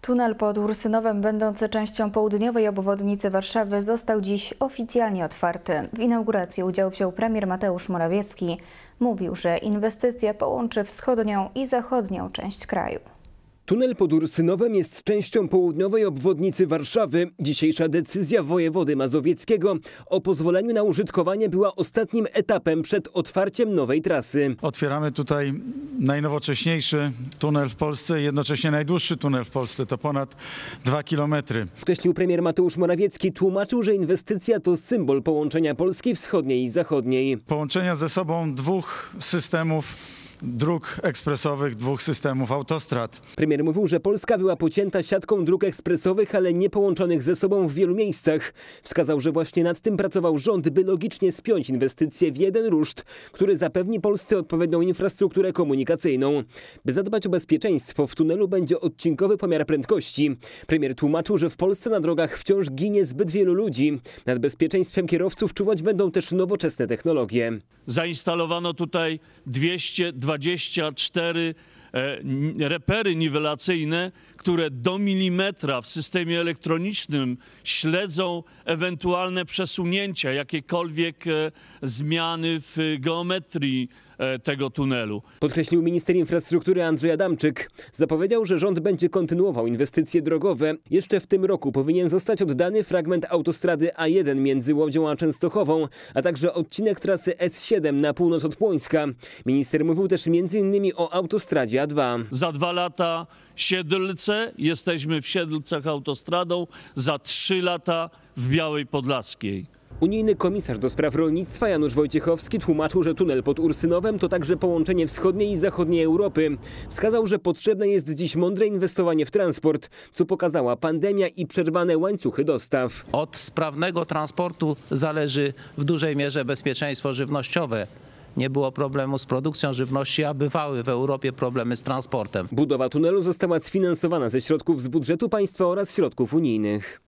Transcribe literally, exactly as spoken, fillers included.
Tunel pod Ursynowem, będący częścią południowej obwodnicy Warszawy, został dziś oficjalnie otwarty. W inauguracji udział wziął premier Mateusz Morawiecki. Mówił, że inwestycja połączy wschodnią i zachodnią część kraju. Tunel pod Ursynowem jest częścią południowej obwodnicy Warszawy. Dzisiejsza decyzja wojewody mazowieckiego o pozwoleniu na użytkowanie była ostatnim etapem przed otwarciem nowej trasy. Otwieramy tutaj najnowocześniejszy tunel w Polsce, jednocześnie najdłuższy tunel w Polsce, to ponad dwa kilometry. Podkreślił premier Mateusz Morawiecki, tłumaczył, że inwestycja to symbol połączenia Polski wschodniej i zachodniej. Połączenia ze sobą dwóch systemów dróg ekspresowych, dwóch systemów autostrad. Premier mówił, że Polska była pocięta siatką dróg ekspresowych, ale nie połączonych ze sobą w wielu miejscach. Wskazał, że właśnie nad tym pracował rząd, by logicznie spiąć inwestycje w jeden ruszt, który zapewni Polsce odpowiednią infrastrukturę komunikacyjną. By zadbać o bezpieczeństwo, w tunelu będzie odcinkowy pomiar prędkości. Premier tłumaczył, że w Polsce na drogach wciąż ginie zbyt wielu ludzi. Nad bezpieczeństwem kierowców czuwać będą też nowoczesne technologie. Zainstalowano tutaj dwieście dwadzieścia cztery repery niwelacyjne, które do milimetra w systemie elektronicznym śledzą ewentualne przesunięcia, jakiekolwiek zmiany w geometrii tego tunelu. Podkreślił minister infrastruktury Andrzej Adamczyk. Zapowiedział, że rząd będzie kontynuował inwestycje drogowe. Jeszcze w tym roku powinien zostać oddany fragment autostrady A jeden między Łodzią a Częstochową, a także odcinek trasy S siedem na północ od Płońska. Minister mówił też między innymi o autostradzie A dwa. Za dwa lata Siedlce, jesteśmy w Siedlcach autostradą, za trzy lata w Białej Podlaskiej. Unijny komisarz do spraw rolnictwa Janusz Wojciechowski tłumaczył, że tunel pod Ursynowem to także połączenie wschodniej i zachodniej Europy. Wskazał, że potrzebne jest dziś mądre inwestowanie w transport, co pokazała pandemia i przerwane łańcuchy dostaw. Od sprawnego transportu zależy w dużej mierze bezpieczeństwo żywnościowe. Nie było problemu z produkcją żywności, a bywały w Europie problemy z transportem. Budowa tunelu została sfinansowana ze środków z budżetu państwa oraz środków unijnych.